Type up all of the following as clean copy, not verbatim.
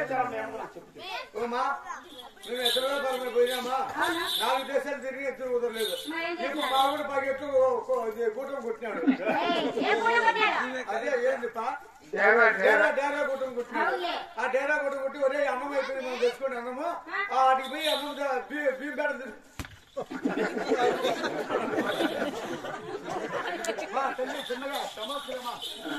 మేము ఎక్కడ పోయినామా 4 దేశాలు తిరిగి ఎత్తులు కుదరలేదు ఇప్పుడు బాగుడు పగెట్టు కూటమి కొట్టినాడు అదే ఏందిపా డేరా కూటమి కొట్టినాడు ఆ డేరా కూటమి కొట్టి ఒరే అన్నం అయిపోయింది మనం తెచ్చుకోండి అన్నము వాటికి పోయి అన్నం బియ్యం పేడ చిన్నగా సమస్యమా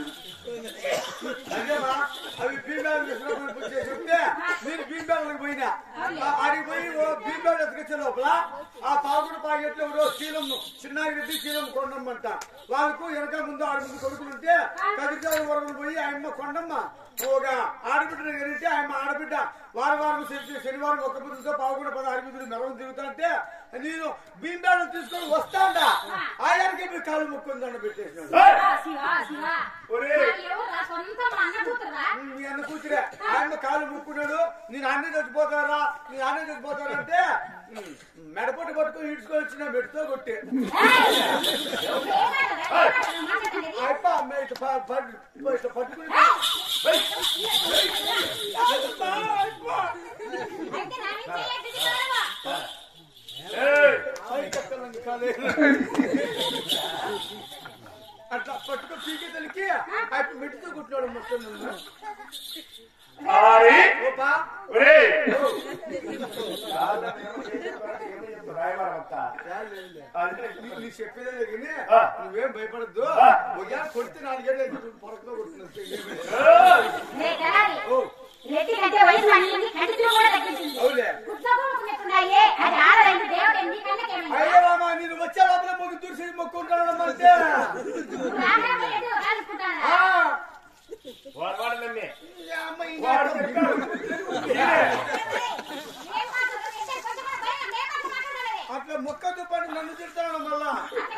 అదేమా అవి బీంబేలు తీసుకున్నప్పుడు చెప్తే నేను బీంబేళ్ళకి పోయినా ఆడికి పోయి బీంబేలు ఎత్తుకొచ్చే లోపల ఆ పాకుడు పాకెట్లో ఎవరో శీలం చిన్నాగిరెడ్డి శీలం కొండమ్మంట వాళ్ళకు వెనక ముందు ఆడి ముందు కొడుకులుంటే కదిరిచాల వరకు పోయి ఆయమ్మ కొండమ్మ ఒక ఆడబిడ్డను కలిగితే ఆయమ్మ ఆడబిడ్డ వారం శనివారం ఒక్క బుద్ధితో పావుకుండా 16 బుద్ధులు మెరవం తిరుగుతా అంటే నేను బీంబేళ్ళు తీసుకొని వస్తాండా ఆయనకి మీ కాలు ముక్కుందండ పెట్టేసినాడు మీ అన్న కూతురే ఆయన కాలు ముక్కున్నాడు నేను అన్నీ చచ్చిపోతారా అంటే మెడపొట్టు పట్టుకొని ఈడ్చుకొని వచ్చిన మెట్టుతో కొట్టే పట్టుకుని అట్లా పట్టుకో పీకేతలకి అటు మెట్టుతో కొట్టినాడు మొత్తం చెప్పేదే కానీ నువ్వేం భయపడద్దు కొడితే 4 ఏళ్ళు పొరకతో కొడుతున్నా అయ్యరామా నేను వచ్చే లోపల మొగ్గు దూసి మొక్కుంటాను అంటే అట్లా మొక్కతో పాటు నన్ను తిడతాను మళ్ళా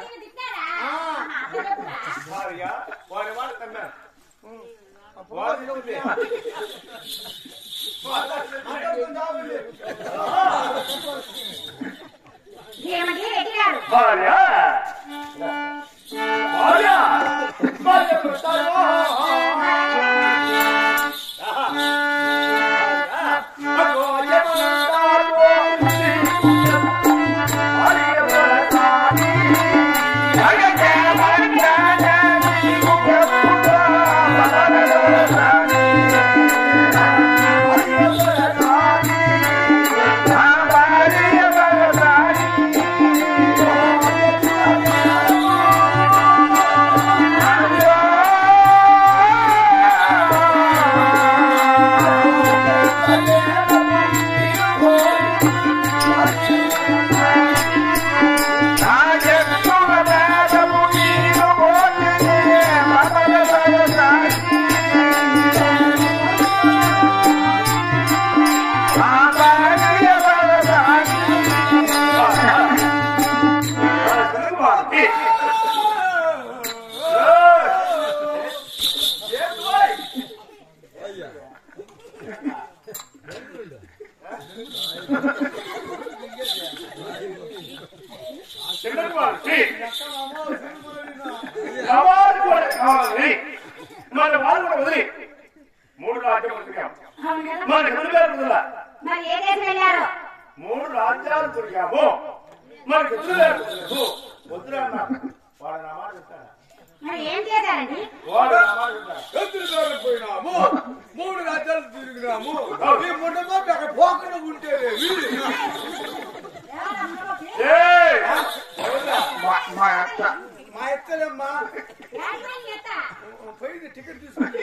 మన వాళ్ళు కూడా వదిలి 3 రాజ్యాలు తిరిగాము. మన గురుగారు 3 రాజ్యాలు తిరిగాము. మన గురుగారు వద్దురా వాడు నా మాట చెప్తాడు. వాడు నా మాట చెప్తాడు. పోయినాము 3 రాజ్యాలు తిరిగినాము. ఈ ముండతో అక్కడ పోకుండా ఉంటే మా ఎత్తలేమ్మా పోయింది టికెట్ తీసుకుంటే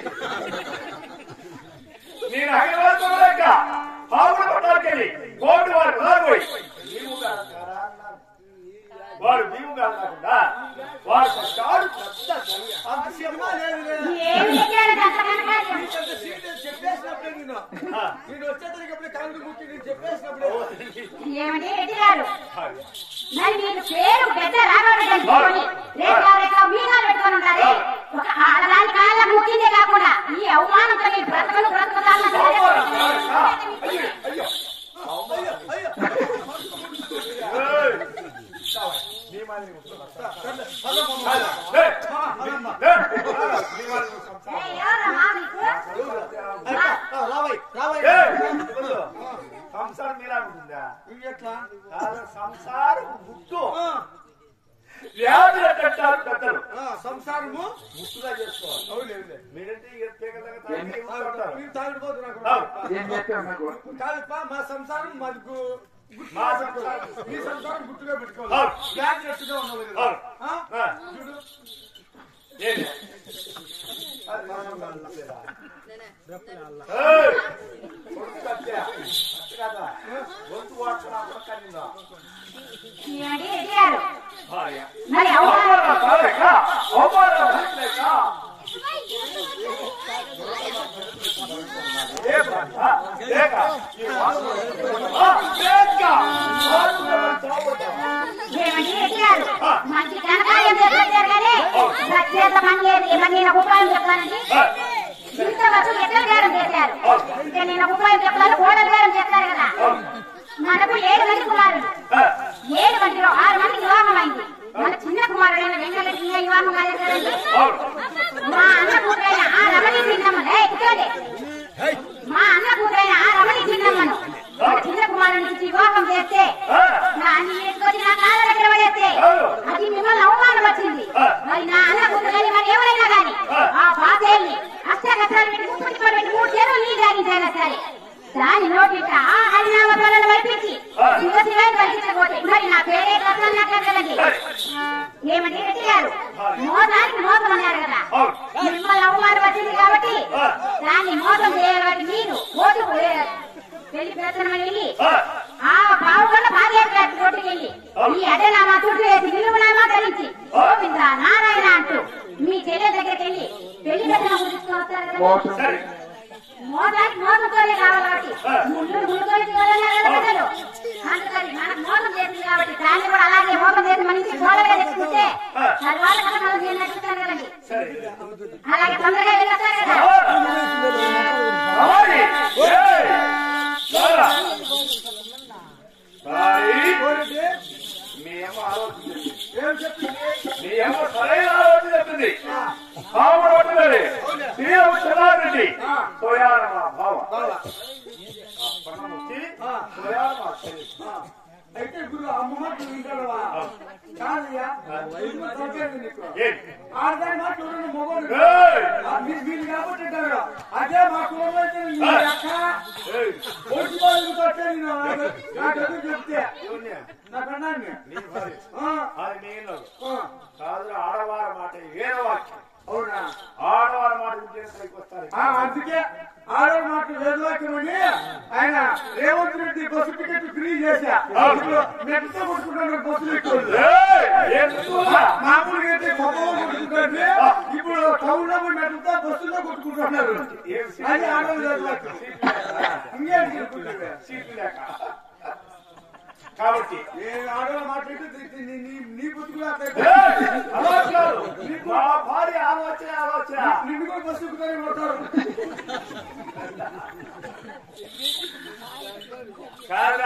నేను హైదరాబాద్ పోలేక పావుల పట్టాలకెళ్ళి కోర్టు వాడు పోయి వాడు భీము గారు కాకుండా వాడు పట్టాడు అంత సినిమా లేదు చెప్పేసినప్పుడే నేను వచ్చేసరికప్పుడే కాళ్ళు ముట్టి నేను చెప్పేసినప్పుడే ఒక ఆడదాని కాళ్ళ ముట్టిందే కాకుండా ఈ అవమానంతో మీ బ్రతకను రాబోయ్ సంసారం మీలా ఉంటుందా ఎట్లా సంసారం గుట్టు వ్యాధులు అంటారు పెద్దలు సంసారము ముట్టుగా చేసుకోవాలి అవును మీరంటే కాదుపా మా సంసారం మాకు మా సంసారం మీ సంసారం గుట్టుగా పెట్టుకోవాలి బ్లాక్ ఎట్టుగా ఉండాలి కదా చూడు గొంతు వాడుతున్నా మరి మంచి కనకాయం చెప్పారు కానీ ప్రత్యేక నేను ఉపాయం చెప్తానండి ఇంతవరకు ఎట్లా గారం చేశారు ఇంకా నేను ఉపాయం చెప్పాలి కోడలు గారం చేస్తారు కదా మనకు 7 మంది కుమారుడు 7 మందిలో 6 మందికి వివాహం అయింది మన చిన్న కుమారుడైన వెంకటరెడ్డి వివాహం కాలేదు కదండి మా అన్న కూతురైన ఆ రమణి చిన్నమ్మను మా అన్న కూతురైన ఆ రమణి చిన్నమ్మను చిన్న కుమారుడి నుంచి వివాహం చేస్తే దాన్ని వేసుకొని నా కాళ్ళ దగ్గర పడేస్తే అది మిమ్మల్ని అవమానం వచ్చింది మరి నా అన్న కూతురని మరి ఎవరైనా కానీ ఆ పాతేళ్ళని అష్టకష్టాలు పెట్టి ముప్పటి పెట్టి 3 చెరువులు నీళ్ళు తాగించారా సరే దాని నోటిట ఆ హరినామలను వైపించి శివశివాన్ని పరిచించబోతే మరి నా పేరే కష్టం నాకండి ఏమంటే రెడ్డి గారు మోసానికి మోసం అన్నారు కదా మిమ్మల్ని అవమానం వచ్చింది కాబట్టి దాన్ని మోసం చేయబట్టి మీరు ఓటు పెళ్లి ప్రయత్నమని వెళ్ళి ఆ పావుగొండ పాదయాత్ర రోడ్డుకి వెళ్ళి ఈ అడ్డనామా చుట్టూ వేసి నిలువునామా ధరించి గోవింద నారాయణ అంటూ మీ చెల్లె దగ్గరికి వెళ్ళి పెళ్లి ప్రయత్నం తీసుకొస్తారు కదా మోసానికి మోసంతోనే కావాలి అందుకని మనకు మోసం చేసింది కాబట్టి దాన్ని కూడా అలాగే మోసం చేసి మన ఇంటికి గోడగా తెచ్చుకుంటే తర్వాత కదా మనం నడుస్తాను కదండి అలాగే తొందరగా వెళ్ళొస్తారు కదా సరైన ఆలోచన చెప్తుంది రెడ్డి అయితే గురు అమ్మ మాటలు వింటాడవా కాదయ్యా ఆడదాని మాటలు మొగోడు మీరు కాబట్టి అదే మా కులంలో చెప్తే నాకన్నా కాదు ఆడవారి మాట వేరే వాక్యం అవునా ఆడవారి మాట విజయానికి వస్తారు అందుకే ఆడవారి మాట వేదవాక్యం అని ఆయన Revanth Reddy bus ticket free చేశా మెట్తో కొట్టుకుంటాడు బస్సులు ఎక్కువ మామూలుగా అయితే కొత్తలో కొట్టుకుంటాడు ఇప్పుడు టౌన్ లో మెట్లతో బస్సుల్లో కొట్టుకుంటున్నారు అది ఆడవారి వేదవాక్యం ఇంకేంటి సీట్లు లేక కాబట్టి ఆడవాళ్ళ మాట్లాడితే నీ బుద్ధి కూడా మా భార్య ఆలోచన నిన్ను కూడా బస్సు ఎక్కుతానే కొడతారు కారణం